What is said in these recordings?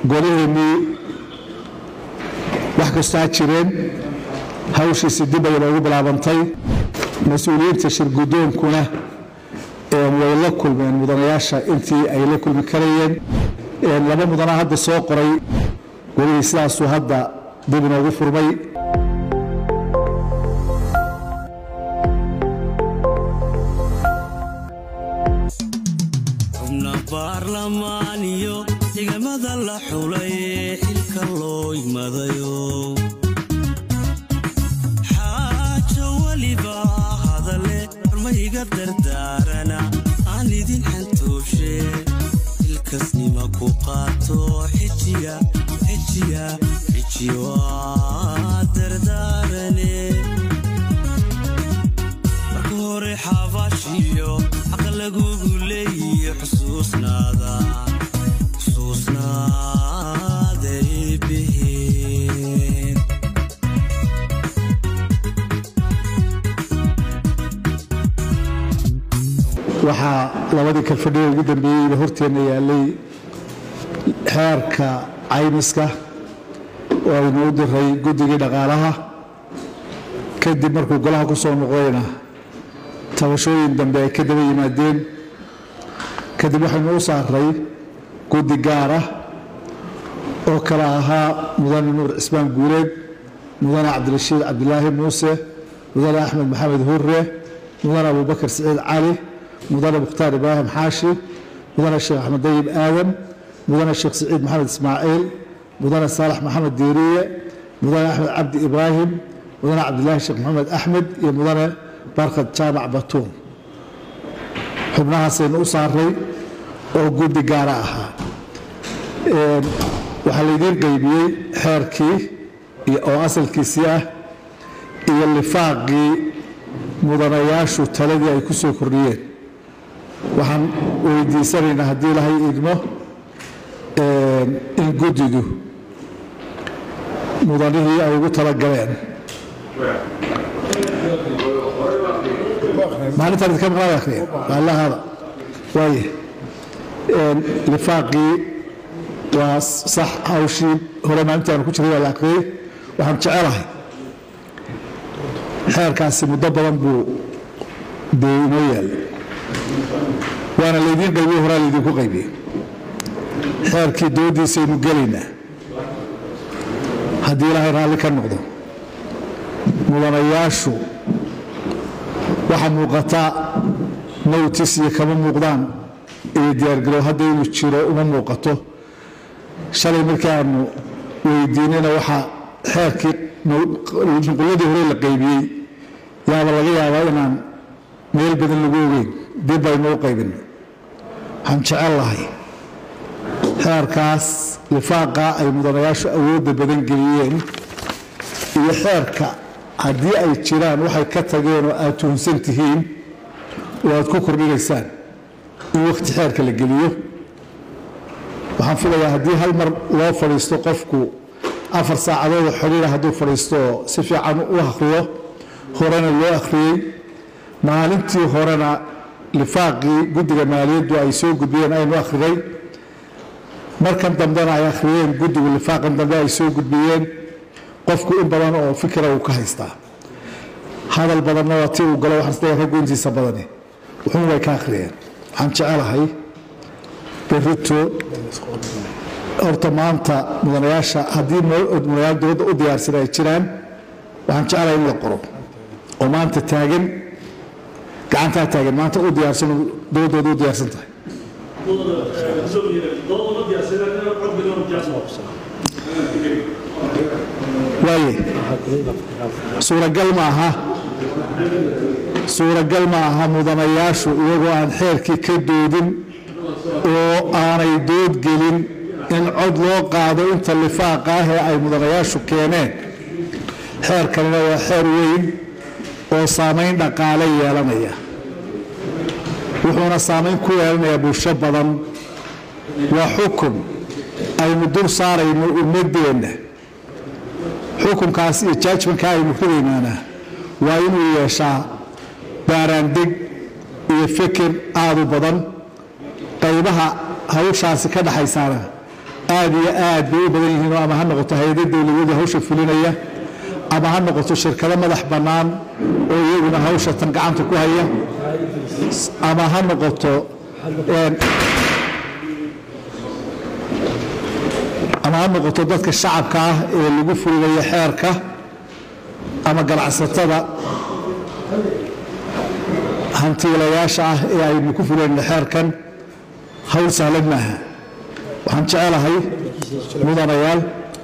goliheenii wax kastaa jireen hawshiisi dib ay loogu bilaabantay mas-uuliyiinta shirgudoonkuna way la kulmeen mudanayaasha intii ay la kulmi karayeen laba mudana hadda soo qoray golihii sidaasuu hadda dib inoogu furmay baarlamaaniyo ciidamada la xulay xilka loo imadayo xaajo waliba hadale hormayga dardaarana aan idin xantooshe ilkasnima ku qaato xijiya dardaarane marka hore xabaashiyo xaqa lagugu leeyiyo xusuusnaaday biheen waxaa labadii kalfadhiga ugu dambeeyey horteenna yaalay xeerka caymiska oo aynu u diray guddigii dhaqaalaha kadib markuu golaha ku soo noqdayna tabashooyin dambe ay ka daba yimaadeen kadib waxaynu u saaray guddi gaar ah oo kala ahaa mudane nuur cismaan guuleed mudane cabdirashiid cabdilaahi muuse mudane axmed maxamed hurre mudane abubakar siciid cali mudane mukhtaar ibraahim xaashi mudane sheekh axmed dayib aadan mudane sheekh siciid maxamed ismaaciil mudane saalax maxamed diiriye mudane axmed cabdi ibraahim mudane cabdilaahi sheekh maxamed axmed iyo mudane barkad jaamac batuun xubnahaasaynu u saaray oo guddi gaara ahaa waxaa laydiin qaybiyey xeerkii oo asalkiisii ah iyo lifaaqii mudanayaashu taladii ay ku soo kordhiyeen waxaan weydiisanaynaa haddii ilaahay idmo in guddidu mudanihii ay ugu talagaleen maalintaan idinka maqlaad akhriya allahada waaye lifaaqii waa sax hawshii hore maalintaanu ku jiray waa la akhriyey waxaan jecelahay xeerkaasi muddo badan buu dee inoo yaallay waana laydiin qaybiye horaa laydinku qaybiyey xeerkii doodiisaynu gelaynaa haddii ilaahay raalli ka noqdo mudanayaashu waxaa muuqata notice iyo kama muuqdaan iyo diyaargarow hadda inuu jiro uma muuqato shalay markii aanu weydiinayna waxaa xeerkii nuquladii hore la qaybiyey yaaba laga yaabaa inaan meel badan lagu ogeyn dib baynu u qaybinay waxaan jecel lahay xeerkaas lifaaqa ay mudanayaashu awoodda badan geliyeen iyo xeerka haddii ay jiraan waxay ka tageen oo aad tuhunsan tihiin oo aad ku kordhinaysaan in wakhti xeerka la geliyo waxaan filayaa haddii hal mar loo fadhiisto qofku 4 saacadood xiriir hadduu fadhiisto si fiican u akhriyo horena loo akhriyey maalintii horena lifaaqii guddiga maaliyaddu ay soo gudbiyeen aynu akhriday markan dambena ay akhriyeen guddigu lifaaqan dambe ay soo gudbiyeen qofku in badan oo fikra uu ka haystaa hadal badanna waa tii uu galo waxaan isleeyahay raggu intiisa badani wuxuun way ka akhriyeen waxaan jecelahay berrito horta maanta mudanayaasha haddii mudanayaal dowladda u diyaarsan ay jiraan waxaan jecelahay in la qoro oo maanta taagan gacantaa taagan maanta u diyaarsan dowladdooda u diyaarsan tahay waaye suuragal ma aha mudanayaashu iyagoo aan xeerkii ka doodin oo aanay dood gelin in cod loo qaado inta lifaaqa ah ee ay mudanayaashu keeneen xeerkanina waa xeer weyn oo saamayn dhaqaale yeelanaya wuxuuna saamayn ku yeelanayaa bulsho badan waa xukun aynu dul saarayno ummadeenna xukunkaas iyo judgmentka aynu ridaynaana waa inuu yeeshaa baaraandeg iyo fikir aad u badan qaybaha hawshaasi ka dhaxaysaana aad iyo aad bay u badan yihiin ama ha noqoto hay'adaha dawladda hawsha fulinaya ama ha noqoto shirkado madax bannaan oo iyaguna hawsha tan gacanta ku haya ama ha noqoto dadka shacabka ah ee lagu fulinayo xeerka ama ganacsatada hantiilayaasha ah ee aynu ku fulinayno xeerkan hawl sahlan maaha waxaan jecelahay mudanayaal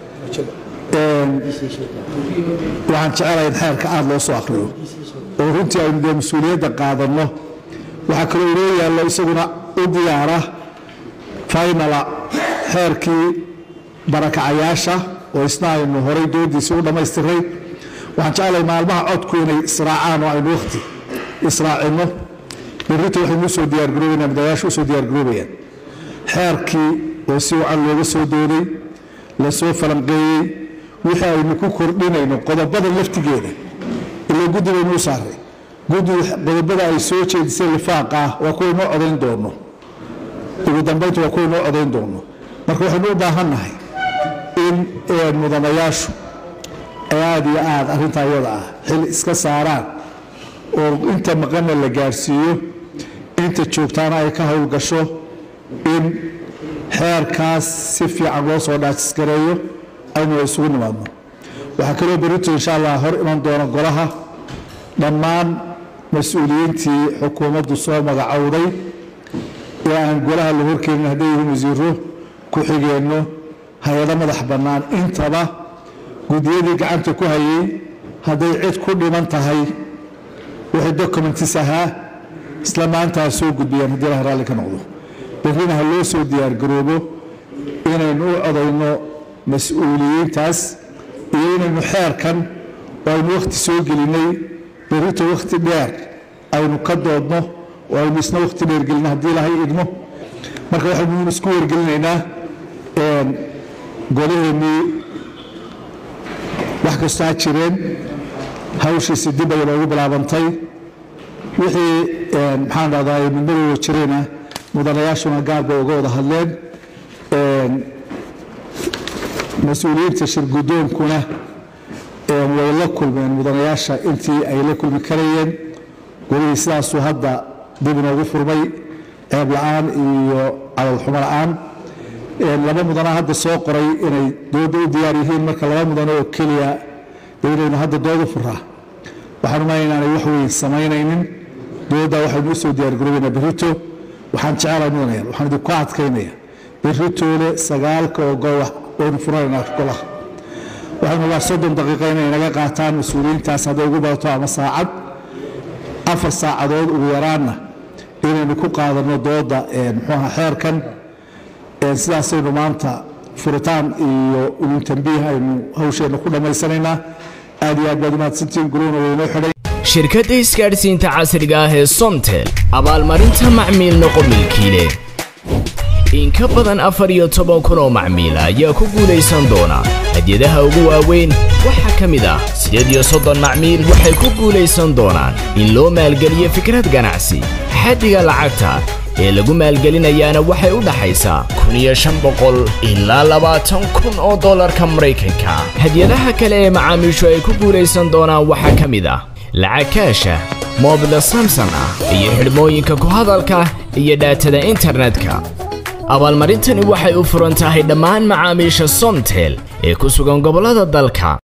waxaan jecelahay in xeerka aad loo soo akhriyo oo runtii aynu dee mas-uuliyadda qaadanno waxaa kaloo inoo yaallo isaguna u diyaara faynala xeerkii barakacayaasha oo isna aynu horay doodiisii u dhammaystiray waxaan jecelahay maalmaha codku inay israacaan oo aynu wakhti israacinno berrito waxaynu usoo diyaargaroobaynaa mudanayaashu usoo diyaargaroobayaan xeerkii oo si wacan looga soo dooday la soo falanqeeyey wixii aynu ku kordhinayno qodobada laftigeeda ilaa guddi baynu u saaray qodobada ay soo jeedisay lifaaqa ah waa kuwa inoo codayn doono ugu dambaynta waa kuwa inoo codayn doono marka waxaynu u baahannahay in mudanayaashu aad iyo aad arrintaa iyada ah xil iska saaraan oo inta maqanna la gaarsiiyo inta joogtaana ay ka howlgasho in xeerkaas si fiican loo soo dhaajisgareeyo aynu isugu nimaadno waxaa kaloo berrito insha allah hor iman doona golaha dhammaan mas-uuliyiintii xukuumaddu soo magacowday ee aan golaha la horkeenin hadday yihiin wasiiro ku xigeenno hay-ado madax bannaan intaba guddiyadii gacanta ku hayay hadday cid ku dhiman tahay wixii documentis ahaa isla maanta ha soo gudbiyaan haddii ilaha raalli ka noqdo berrina ha loo soo diyaargaroobo inaynu u codayno mas-uuliyiintaas iyo inaynu xeerkan oo aynu wakhti soo gelinay berrito wakhti dheer aynu ka doodno oo aynu isna wakhti dheer gelino haddii ilahay idmo marka waxaynu isku wargelinaynaa golaheennii wax kastoo ha jireen hawshiisi dib ayay noogu bilaabantay wixii maxaan dhahdaa midmadooda jirayna mudanayaashuna gaar bay uga wada hadleen mas-uuliyiinta shirgudoonkuna way la kulmeen mudanayaasha intii ay la kulmi karayeen golihii sidaasuu hadda dib inoogu furmay ceeb la-aan iyo cadalxumo la-aan laba mudanaa hadda soo qoray inay dooda u diyaar yihiin marka laba mudano oo keliya inaynu hadda dooda furaa waxaan umaya inaanay wax weyn samaynaynin dooda waxaynu usoo diyaargaroobaynaa berrito waxaan jecelahay mudanayaal waxaan idinku adkaynaya berritoole 9 oo gowa waynu furanaynaa golaha waxaynu waa 30 daqiiqo inay naga qaataan mas-uuliyiintaas hadday ugu badato ama saacad 4 saacadood ugu yaraanna inaynu ku qaadano dooda muxuuha xeerkan sidaasaynu maanta furitaan iyo ulun tambiih aynu hawsheenna ku dhammaysanaynaa aad iyo aad baad umahadsantiin guruna waynoo xidhay shirkadda isgaadhsiinta casriga ah ee Somtel abaalmarinta macmiil noqo milkiile in ka badan 14,000 oo macmiil ayaa ku guuleysan doona hadiyadaha ugu waaweyn waxaa ka mid ah 30 macmiil waxay ku guuleysan doonaan in loo maalgeliyo fikrad ganacsi xaddiga lacagta ee lagu maalgelinayaana waxay u dhaxaysaa 1,500 ilaa 20,000 oo dollarka Mareykanka hadiyadaha kale ee macaamiishu ay ku guuleysan doonaan waxaa ka mid ah lacag kaasha mobil Samsung iyo xidhmooyinka ku hadalka iyo daatada internetka abaalmarintani waxay u furan tahay dhammaan macaamiisha Somtel ee ku sugan gobolada dalka